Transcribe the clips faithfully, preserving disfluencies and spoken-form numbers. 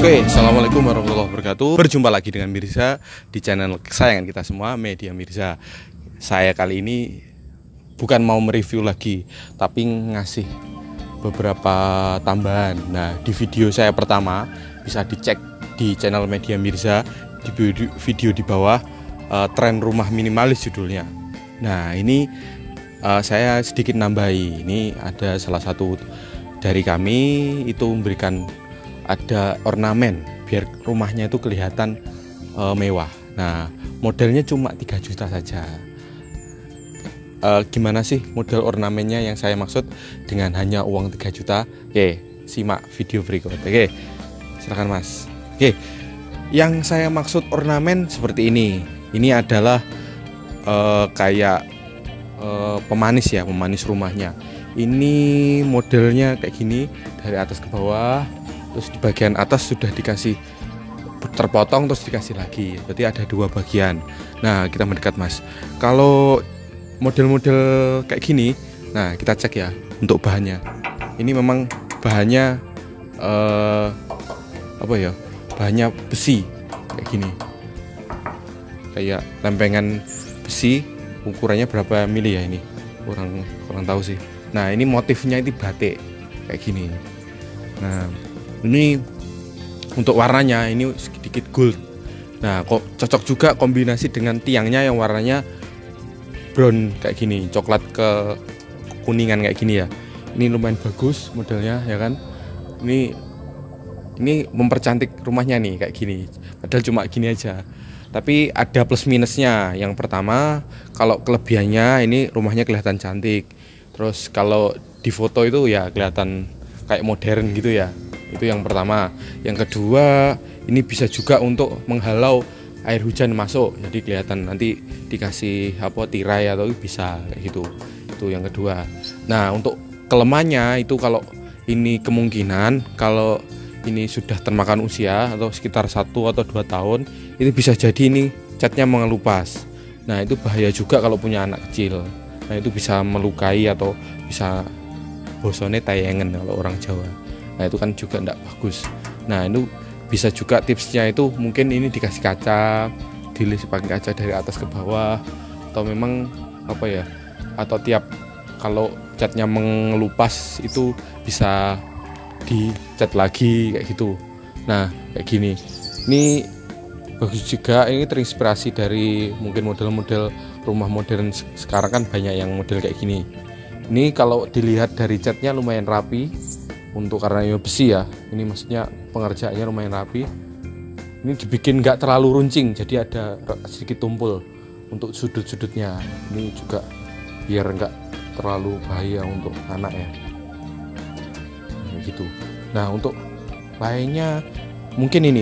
Oke, assalamualaikum warahmatullahi wabarakatuh. Berjumpa lagi dengan Mirza di channel kesayangan kita semua, Media Mirza. Saya kali ini bukan mau mereview lagi, tapi ngasih beberapa tambahan. Nah, di video saya pertama bisa dicek di channel Media Mirza, di video di bawah, uh, tren rumah minimalis judulnya. Nah, ini uh, saya sedikit nambahi. Ini ada salah satu dari kami itu memberikan ada ornamen biar rumahnya itu kelihatan e, mewah. Nah, modelnya cuma tiga juta saja. E, gimana sih model ornamennya yang saya maksud dengan hanya uang tiga juta? Oke, simak video berikut. Oke, silakan Mas. Oke, yang saya maksud ornamen seperti ini. Ini adalah e, kayak e, pemanis ya, pemanis rumahnya. Ini modelnya kayak gini dari atas ke bawah. Terus di bagian atas sudah dikasih terpotong, terus dikasih lagi, berarti ada dua bagian. Nah, kita mendekat Mas. Kalau model-model kayak gini, nah kita cek ya untuk bahannya. Ini memang bahannya eh, apa ya? Bahannya besi kayak gini, kayak lempengan besi. Ukurannya berapa mili ya ini? Kurang kurang tahu sih. Nah, ini motifnya itu batik kayak gini. Nah, ini untuk warnanya ini sedikit gold. Nah, kok cocok juga kombinasi dengan tiangnya yang warnanya brown kayak gini, coklat ke kuningan kayak gini ya. Ini lumayan bagus modelnya ya kan. Ini ini mempercantik rumahnya nih kayak gini. Padahal cuma gini aja. Tapi ada plus minusnya. Yang pertama, kalau kelebihannya ini rumahnya kelihatan cantik. Terus kalau di foto itu ya kelihatan kayak modern gitu ya. Itu yang pertama. Yang kedua, ini bisa juga untuk menghalau air hujan masuk, jadi kelihatan nanti dikasih apa tirai atau bisa kayak gitu. Itu yang kedua. Nah, untuk kelemahannya itu kalau ini kemungkinan kalau ini sudah termakan usia atau sekitar satu atau dua tahun, itu bisa jadi ini catnya mengelupas. Nah, itu bahaya juga kalau punya anak kecil. Nah, itu bisa melukai atau bisa bosone tayangan kalau orang Jawa. Nah, itu kan juga enggak bagus. Nah, itu bisa juga tipsnya itu mungkin ini dikasih kaca, dilis pakai kaca dari atas ke bawah, atau memang apa ya, atau tiap kalau catnya mengelupas itu bisa dicat lagi kayak gitu. Nah, kayak gini. Ini bagus juga, ini terinspirasi dari mungkin model-model rumah modern sekarang kan banyak yang model kayak gini. Ini kalau dilihat dari catnya lumayan rapi. Untuk karena ini besi ya, ini maksudnya pengerjaannya lumayan rapi. Ini dibikin nggak terlalu runcing, jadi ada sedikit tumpul untuk sudut-sudutnya. Ini juga biar nggak terlalu bahaya untuk anak ya, nah, gitu. Nah, untuk lainnya mungkin ini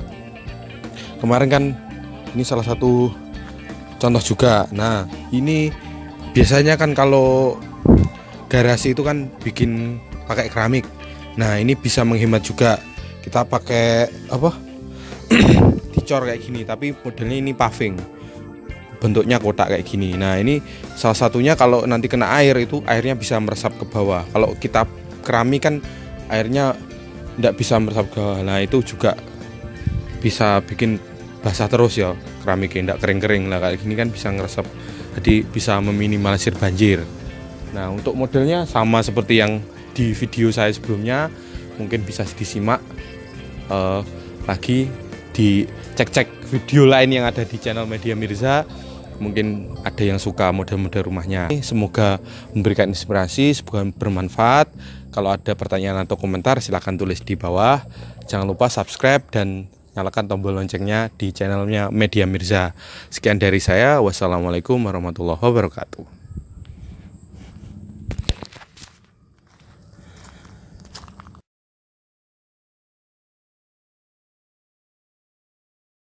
kemarin kan ini salah satu contoh juga. Nah, ini biasanya kan kalau garasi itu kan bikin pakai keramik. Nah, ini bisa menghemat juga. Kita pakai apa? Dicor kayak gini, tapi modelnya ini paving. Bentuknya kotak kayak gini. Nah, ini salah satunya kalau nanti kena air itu airnya bisa meresap ke bawah. Kalau kita keramik kan airnya tidak bisa meresap ke bawah. Nah, itu juga bisa bikin basah terus ya keramiknya, tidak kering-kering lah kayak gini kan bisa ngeresap. Jadi bisa meminimalisir banjir. Nah, untuk modelnya sama seperti yang di video saya sebelumnya, mungkin bisa disimak uh, lagi, dicek-cek video lain yang ada di channel Media Mirza. Mungkin ada yang suka model-model rumahnya. Semoga memberikan inspirasi, semoga bermanfaat. Kalau ada pertanyaan atau komentar silahkan tulis di bawah. Jangan lupa subscribe dan nyalakan tombol loncengnya di channelnya Media Mirza. Sekian dari saya, wassalamualaikum warahmatullahi wabarakatuh.